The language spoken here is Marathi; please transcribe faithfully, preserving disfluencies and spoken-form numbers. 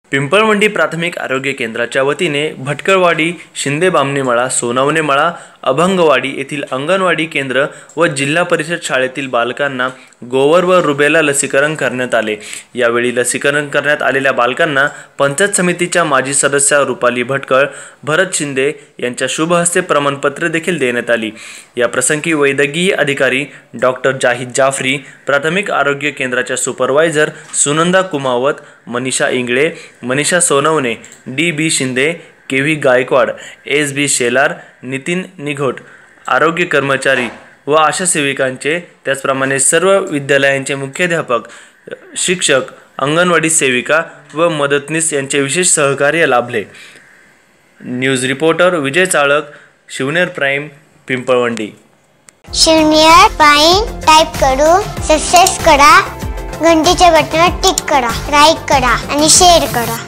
पिंपळवंडी प्राथमिक आरोग्य केंद्राच्या वतीने भटकळवाडी, शिंदे बामणीमळा, सोनवणेमळा, अभंगवाडी येथील अंगणवाडी केंद्र व जिल्हा परिषद शाळेतील बालकांना गोवर व रुबेला लसीकरण करण्यात आले। यावेळी लसीकरण करण्यात आलेल्या बालकांना पंचायत समितीच्या माजी सदस्य रुपाली भटकळ, भरत शिंदे यांच्या शुभ हस्ते प्रमाणपत्र देखील देण्यात आली। या प्रसंगी वैद्यकीय अधिकारी डॉक्टर जाहिद जाफरी, प्राथमिक आरोग्य केंद्राच्या supervisor Sunanda Kumawat, Manisha Ingale, Manisha Sonawane, D B Shinde, K V Gaikwad, S B Shelar, Nitin Nighot, आरोग्य कर्मचारी व आशा सेविकांचे, त्याचप्रमाणे सर्व विद्यालयांचे मुख्याध्यापक, शिक्षक, अंगणवाडी सेविका व मदतनीस यांचे विशेष सहकार्य लाभले। News reporter Vijay Chalak, Shivner Prime, Pimpalwandi. Shivner Prime type करू, सबस्क्राइब करा, घंटीच्या बटनावर टिक करा, लाईक करा आणि शेअर करा।